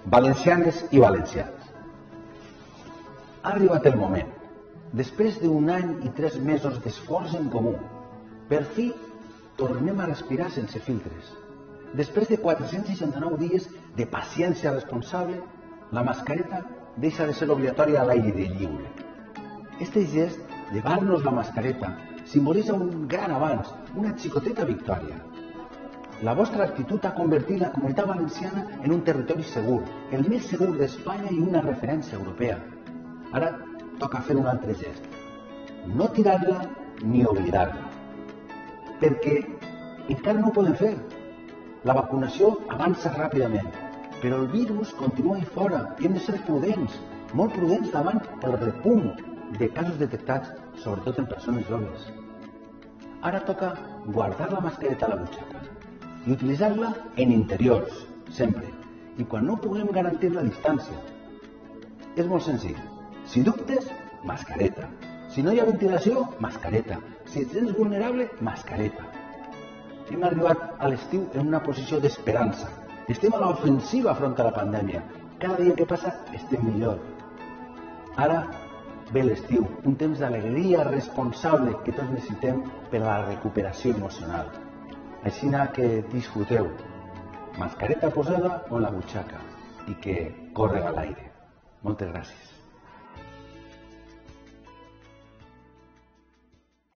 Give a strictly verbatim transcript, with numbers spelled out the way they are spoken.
Valencianes i valencians. Ha arribat el moment. Després d'un any i tres mesos d'esforç en comú, per fi tornem a respirar sense filtres. Després de quatre-cents seixanta-nou dies de paciència responsable, la mascareta deixa de ser obligatòria a l'aire lliure. Este gest, llevar-nos la mascareta, simbolitza un gran avanç, una xicoteta victòria. La vostra actitud ha convertit la Comunitat Valenciana en un territori segur, el més segur d'Espanya i una referència europea. Ara toca fer un altre gest. No tirar-la ni oblidar-la. Perquè encara no ho podem fer. La vacunació avança ràpidament, però el virus continua ahí fora i hem de ser prudents, molt prudents davant el repunt de casos detectats, sobretot en persones joves. Ara toca guardar la mascareta a la butxaca i utilitzar-la en interiors, sempre, i quan no puguem garantir la distància. És molt senzill. Si dubtes, mascareta. Si no hi ha ventilació, mascareta. Si et sents vulnerable, mascareta. Hem arribat a l'estiu en una posició d'esperança. Estem a l'ofensiva front a la pandèmia. Cada dia que passa estem millor. Ara ve l'estiu, un temps d'alegria responsable que tots necessitem per a la recuperació emocional. Així que disfruteu, mascareta posada o la butxaca, i que corre a l'aire. Moltes gràcies.